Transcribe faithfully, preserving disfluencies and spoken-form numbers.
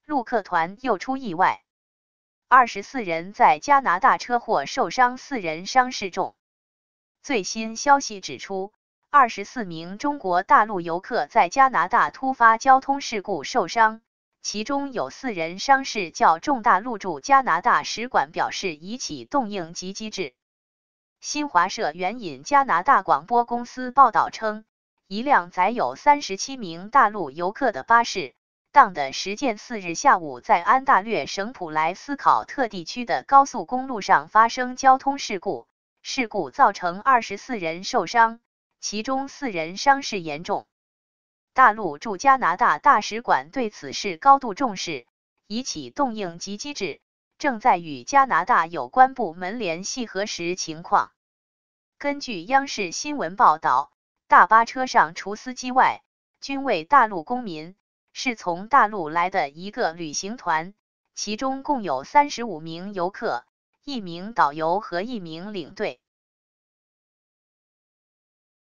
陆客团又出意外，二十四人在加拿大车祸受伤，四人伤势重。最新消息指出，二十四名中国大陆游客在加拿大突发交通事故受伤，其中有四人伤势较重。大陆驻加拿大使馆表示已启动应急机制。新华社援引加拿大广播公司报道称，一辆载有三十七名大陆游客的巴士，当地时间四日下午在安大略省普莱斯考特地区的高速公路上发生交通事故，事故造成二十四人受伤，其中四人伤势严重。大陆驻加拿大大使馆对此事高度重视，已启动应急机制，正在与加拿大有关部门联系核实情况。根据央视新闻报道，大巴车上除司机外，均为大陆公民，是从大陆来的一个旅行团，其中共有三十五名游客、一名导游和一名领队。